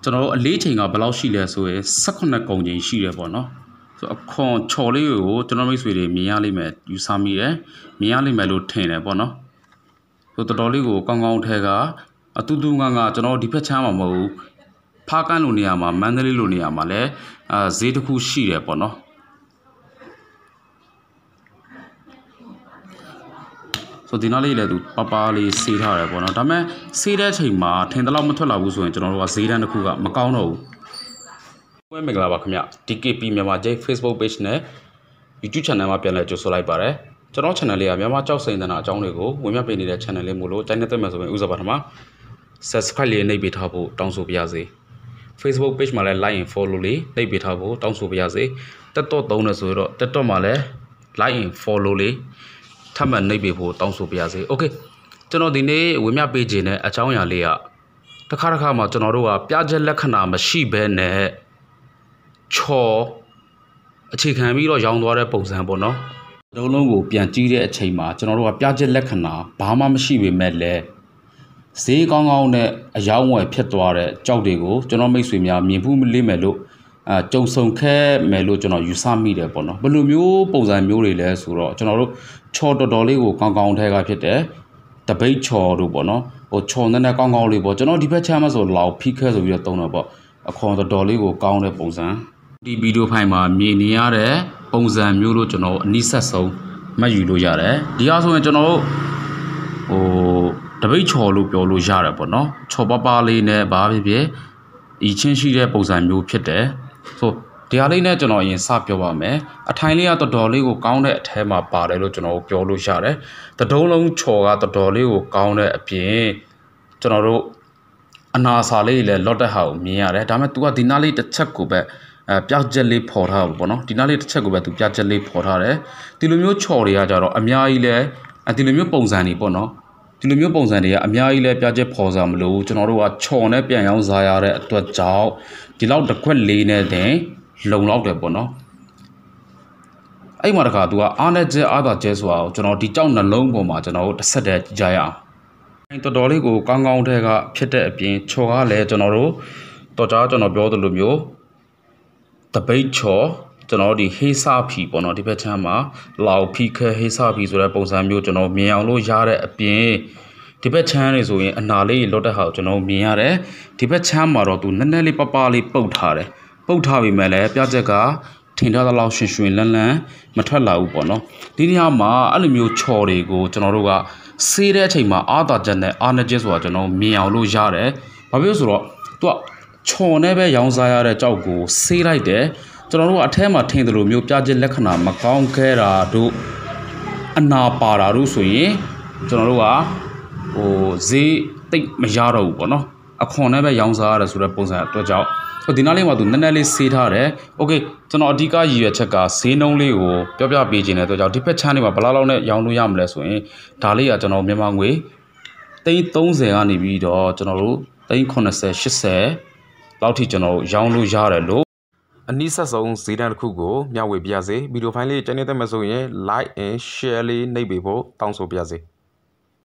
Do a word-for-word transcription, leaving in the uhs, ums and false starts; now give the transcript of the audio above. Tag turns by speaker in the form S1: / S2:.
S1: ကျွန်တော်အလေးချိန်ကဘယ်လောက်ရှိလဲဆိုရင်၁၈ကုန်ချိန်ရှိတယ်ပေါ့နော်ဆိုအခွန်ချော်လေးကိုကျွန်တော်မိတ်ဆွေတွေမြင်ရလိမ့်မယ်ယူဆမိတယ်မြင်ရလိမ့်မယ်လို့ထင်တယ်ပေါ့နော်ဆိုတော်တော်လေးကိုကောင်းကောင်းထဲကအတူတူငါငါကျွန်တော်ဒီဘက်ချမ်းမှာမဟုတ်ဘူးဖားကန်းလိုနေရာမှာမန္တလေးလိုနေရာမှာလည်းအာဈေးတစ်ခုရှိတယ်ပေါ့နော်ဆိုဒီနားလေးလည်းသူပပလေးဆေးထားတယ်ပေါ့နော်ဒါပေမဲ့ဆေးတဲ့အချိန်မှာထင်တယ်လို့မထွက်လာဘူးဆိုရင်ကျွန်တော်တို့ကဈေးတန်းတစ်ခုကမကောင်းတော့ဘူးဝဲမင်္ဂလာပါခင်ဗျ D K P မြန်မာ J Facebook page နဲ့ YouTube channel မှာပြန်လည်ကြိုဆိုလိုက်ပါတယ်ကျွန်တော် channel လေးကမြန်မာကြောက်စိန်သနာအကြောင်းတွေကိုဝင်ပြပေးနေတဲ့ channel လေးမို့လို့တိုင်းနေသက်မယ်ဆိုရင်ဥစားပါထမှာ subscribe လေးနှိပ်ပေးထားဖို့တောင်းဆိုပါရစေ Facebook page မှာလည်း like and follow လေးနှိပ်ပေးထားဖို့တောင်းဆိုပါရစေတက်တော့သုံးနေဆိုတော့တက်တော့မှာလည်း like and follow လေးထပ်မံနှိပ်ပေးဖို့တောင်းဆိုပါရစေ okay ကျွန်တော်ဒီနေ့ဝင်ပြပေးခြင်းနဲ့အကြောင်းအရာလေးကတစ်ခါတစ်ခါမှာကျွန်တော်တို့ကပြချက်လက္ခဏာမရှိဘဲနဲ့ချော်အခြေခံပြီးတော့ရောင်းသွားတဲ့ပုံစံပေါ့နော်တုံးလုံးကိုပြန်ကြည့်တဲ့အချိန်မှာကျွန်တော်တို့ကပြချက်လက္ခဏာဘာမှမရှိပေမဲ့လည်းဈေးကောင်းကောင်းနဲ့အယောင်းဝယ်ဖြစ်သွားတဲ့ကြောက်တွေကိုကျွန်တော်မိတ်ဆွေများမြင်ဘူးမလေးမယ်လို့အဲကြုံဆုံခဲ့မယ်လို့ကျွန်တော်ယူဆမိတယ်ပေါ့နော်ဘယ်လိုမျိုးပုံစံမျိုးတွေလဲဆိုတော့ကျွန်တော်တို့ချော်တော်တော်လေးကိုကောင်းကောင်းထဲကဖြစ်တယ်တပိတ်ချော်တို့ပေါ့နော်ဟိုချော်နဲ့နဲ့ကောင်းကောင်းလေးပေါ့ကျွန်တော်ဒီဘက်ချမ်းမဆိုလောက်ဖိခဲဆိုပြီးတော့တုံးတော့ပေါ့အခွန်တော်တော်လေးကိုကောင်းတဲ့ပုံစံဒီဗီဒီယိုဖိုင်မှာမြင်နေရတဲ့ပုံစံမျိုးလို့ကျွန်တော်အနိဆက်ဆုံးမှတ်ယူလို့ရတယ်ဒီအားဆိုရင်ကျွန်တော်တို့ဟိုတပိတ်ချော်လို့ပြောလို့ရတယ်ပေါ့နော်ချော်ပပလေးနဲ့ဘာဖြစ်ဖြစ်ဤချင်းရှိတဲ့ပုံစံမျိုးဖြစ်တယ်ဆိုဒီအားလေးနဲ့ကျွန်တော်အရင်စပြောပါမယ်အထိုင်လေးကတော်တော်လေးကိုကောင်းတဲ့အထဲမှာပါတယ်လို့ကျွန်တော်ပြောလို့ရတယ်တဒုံးလုံးချော်ကတော်တော်လေးကိုကောင်းတဲ့အပြင်ကျွန်တော်တို့အနာစာလေးလည်းလော့တဲ့ဟာကိုမြင်ရတယ်ဒါပေမဲ့ तू ကဒီနားလေးတစ်ချက်ကိုပဲအဲပြချက်လေးဖော်ထားဘူးပေါ့နော်ဒီနားလေးတစ်ချက်ကိုပဲ तू ပြချက်လေးဖော်ထားတယ်ဒီလိုမျိုးချော်တွေကကြတော့အများကြီးလဲဒီလိုမျိုးပုံစံတွေပေါ့နော်ဒီလိုမျိုးပုံစံတွေကအများကြီးလဲပြချက်ဖော်စားမလို့ကျွန်တော်တို့ကချော်နဲ့ပြန်ရောင်းစားရတဲ့အတွက်ကြောင့်ဒီလောက်တစ်ခွက်လေးနဲ့တင်လုံလောက်တယ်ပေါ့နော်အဲ့မှာတခါ तू ကအားနဲ့ကျဲအားသာကျဲဆိုတာကိုကျွန်တော်ဒီကြောက်နှလုံးပေါ်မှာကျွန်တော်တို့တစ်ဆက်တည်းကြည့်ကြရအောင်အဲ့တော်တော်လေးကိုကောင်းကောင်းထဲကဖြစ်တဲ့အပြင်ချော်ကလည်းကျွန်တော်တို့တော်ကြားကျွန်တော်ပြောသလိုမျိုးတပိတ်ချော်ကျွန်တော်ဒီဟေးစာဖီပေါ့နော်ဒီဘက်ချမ်းမှာလောက်ဖီခဲဟေးစာဖီဆိုတဲ့ပုံစံမျိုးကျွန်တော်မြင်အောင်လို့ရတဲ့အပြင်ဒီဘက်ချမ်းနေဆိုရင်အနာလေးလော့တဲ့ဟာကိုကျွန်တော်မြင်ရတယ်ဒီဘက်ချမ်းမှာတော့ तू နည်းနည်းလေးပပလေးပုတ်ထားတယ်ပုတ်ထားပြီမဲ့လည်းပြချက်ကထင်ထားသလောက်ရှင်ရှင်လန်းလန်းမထွက်လာဘူးပေါ့နော်ဒီနေရာမှာအဲ့လိုမျိုးချော်တွေကိုကျွန်တော်တို့ကဆေးတဲ့အချိန်မှာအာသာချက်နဲ့အာနကျစ်ဆိုတာကျွန်တော်မြင်အောင်လို့ရတယ်ဘာဖြစ်လို့ဆိုတော့ तू ကချော်နဲ့ပဲရောင်းစားရတဲ့ကြောက်ကိုဆေးလိုက်တယ်ကျွန်တော်တို့ကအထဲမှာထင်တယ်လို့မျိုးပြချက်လက္ခဏာမကောင်းခဲ့တာတို့အနာပါတာတို့ဆိုရင်ကျွန်တော်တို့ကဟိုဈေးတိတ်မရတော့ဘူးပေါ့နော်အခွန်နဲ့ပဲရောင်းစားရတယ်ဆိုတဲ့ပုံစံအတွက်ကြောင့်ဒီနားလေးမှာသူနည်းနည်းလေးဆေးထားတယ်โอเคကျွန်တော်အဓိကရည်ရွယ်ချက်ကဈေးနှုန်းလေးကိုပြောပြပေးခြင်းတဲ့အတွက်ကြောင့်ဒီဘက်ချမ်းလေးမှာဘယ်လောက်လောက်နဲ့ရောင်းလို့ရမလဲဆိုရင်ဒါလေးကကျွန်တော်မြန်မာငွေသိန်းသုံးဆယ်ကနေပြီးတော့ကျွန်တော်တို့သိန်းခုနှစ်ဆယ်ရှစ်ဆယ်လောက်ထိကျွန်တော်ရောင်းလို့ရတယ်လို့အနည်းဆက်ဆုံးဈေးတန်းတစ်ခုကိုမျှဝေပြရစေဗီဒီယိုဖိုင်လေးကျန်နေတဲ့မှာဆိုရင် like and share လေးနှိပ်ပေးဖို့တောင်းဆိုပါရစေ